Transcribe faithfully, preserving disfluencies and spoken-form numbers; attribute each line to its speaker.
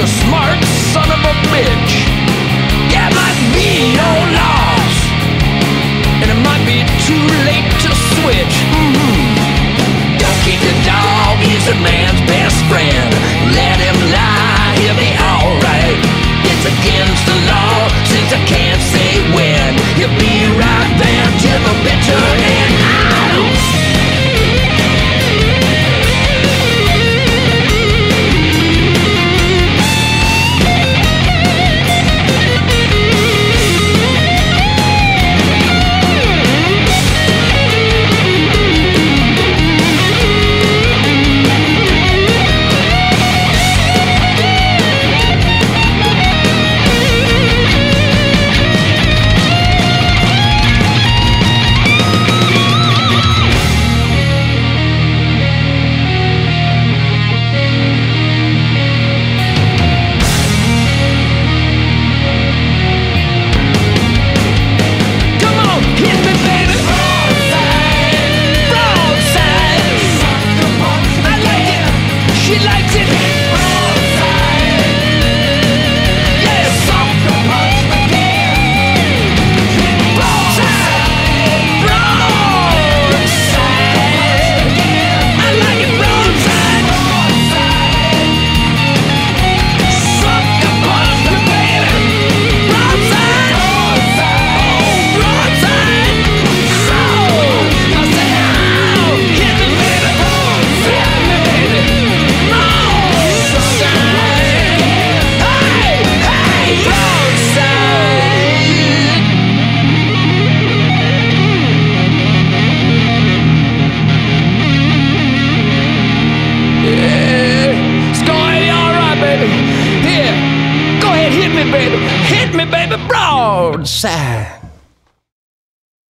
Speaker 1: a smart son of a bitch. Yeah, it might be your loss, and it might be too late to switch. Mm-hmm. Don't keep the dog, he's a man's best friend. Let him lie, he'll be alright. It's against the law, since I can't say when. He'll be right there till the bitter end. Ow! Hit me, baby, hit me, baby, broadside.